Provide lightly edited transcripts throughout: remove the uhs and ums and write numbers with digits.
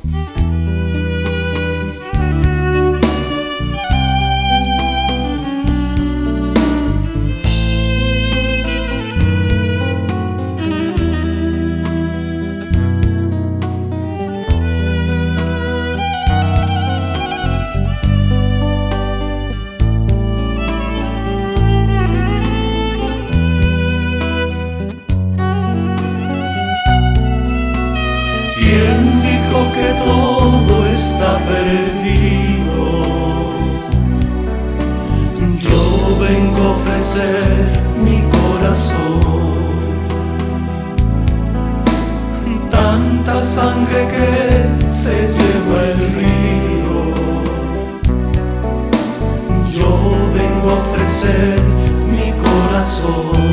¿Quién dijo que todo está perdido? Yo vengo a ofrecer mi corazón. Tanta sangre que se lleva el río. Yo vengo a ofrecer mi corazón.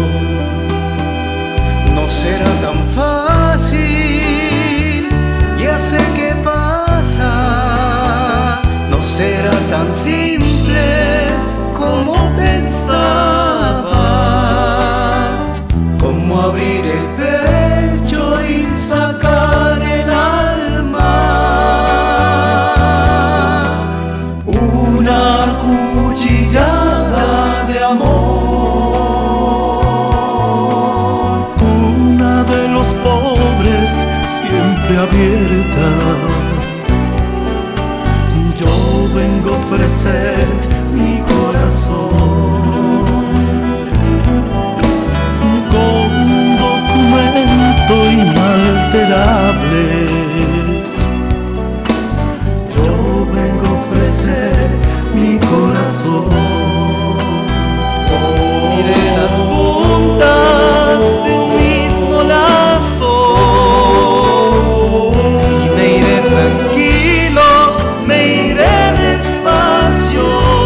No será tan fácil, ya sé qué pasa. No será tan simple como pensaba. Como abrir el pecho y sacar el alma. Una cuchillada de amor, cuna de los pobres siempre abierta. Yo vengo a ofrecer mi corazón con un documento inalterable. Yo vengo a ofrecer mi corazón. Mire las puntas de un mismo lazo. Tranquilo, me iré despacio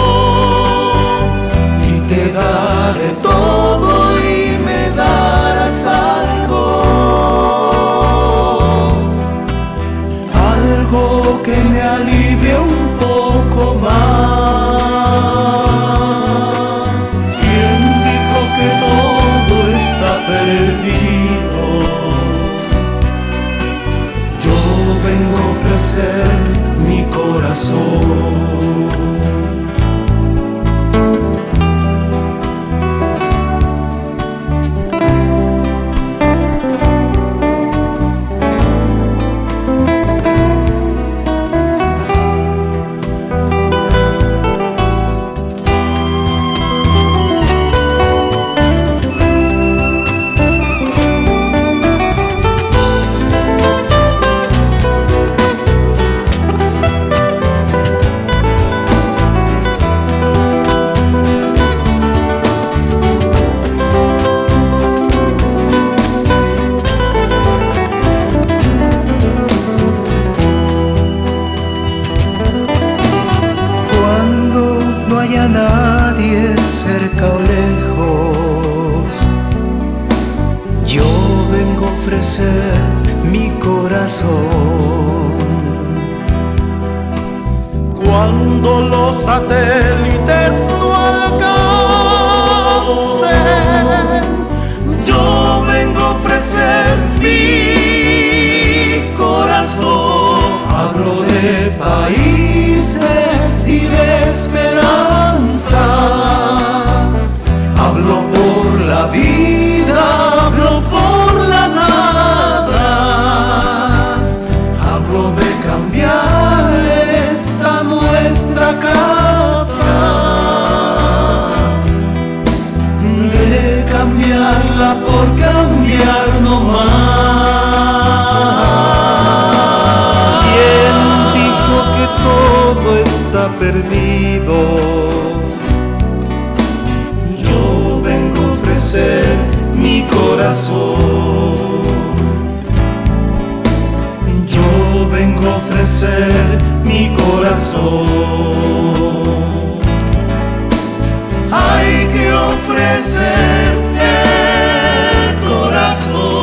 Y te daré todo y me darás algo. Algo que me alivie un poco más. ¿Quién dijo que todo está perdido? Yo vengo a ofrecer mi corazón. Nadie cerca o lejos, yo vengo a ofrecer mi corazón. Cuando los satélites no alcancen, yo vengo a ofrecer mi corazón. Hablo de países y de esperanzas. Hablo por la vida, hablo por la nada. Hablo de cambiar esta nuestra casa, de cambiarla por cambiar no más. ¿Quién dijo que todo está perdido? Yo vengo a ofrecer mi corazón. Yo vengo a ofrecer mi corazón. Hay que ofrecer el corazón.